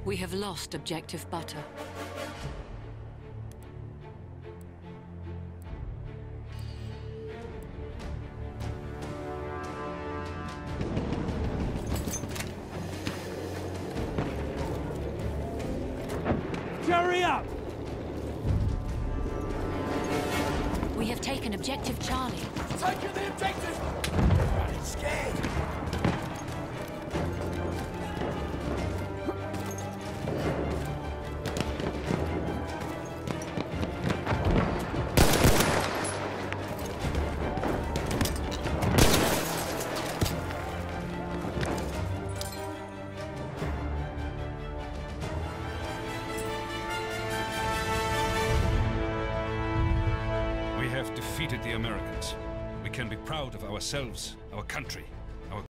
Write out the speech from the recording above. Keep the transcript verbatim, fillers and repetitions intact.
We have lost objective butter. Hurry up! We have taken objective Charlie. Taking the objective! I'm scared. We have defeated the Americans. We can be proud of ourselves, our country.